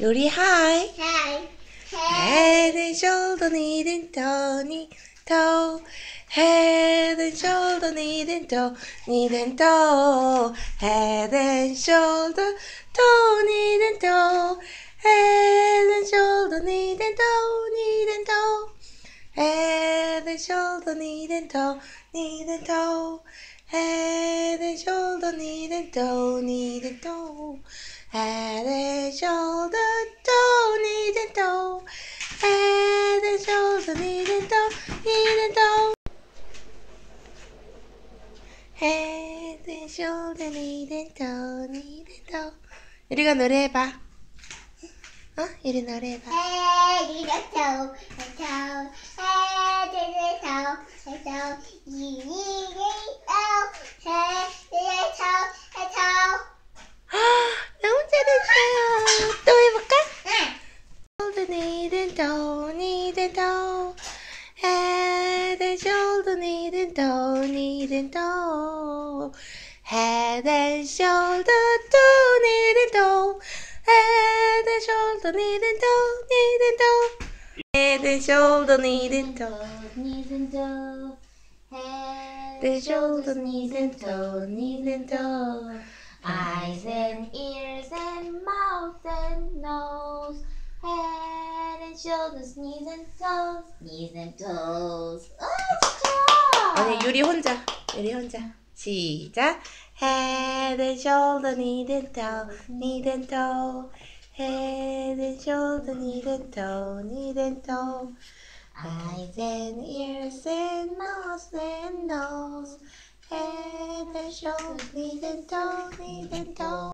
요리 하이. Hi. Head and shoulder, knee and toe, knee, toe. Head and shoulder, knee and toe, knee and toe. Head and shoulder, toe, knee and toe. Head and shoulder, knee and toe, knee and toe. Head and shoulder, knee and toe, knee and toe. Head and shoulder, knee and toe, knee and toe. Head and shoulder, toe, knee and toe. Head and shoulder, knee and toe, knee and toe. Head and shoulder, knee and toe, knee and toe. 유리가 노래해봐. 유리 노래해봐. Head in the toe, head in the toe, you need it, head in the toe. 너무 잘했어요. 또 해볼까? Shoulder, knee and toe, knee and toe. Head and shoulder, knee and toe, knee and toe. Head and shoulder, toe, knee and toe. Head and shoulder, knee and toe, knee and toe. Head and shoulder, knee and toe, Knees and toe, head and shoulder, knee and toe, knee and toe. eyes and ears and mouth and nose, head and shoulders, knees and toes, knees and toes. 진짜. 아니 유리 혼자 시작. Head and shoulder, knee and toe, knee and toe. Head and shoulder, knee and toe, knee and toe. Eyes and ears and mouth and nose. Head and shoulders, knee and toe, knee and toe.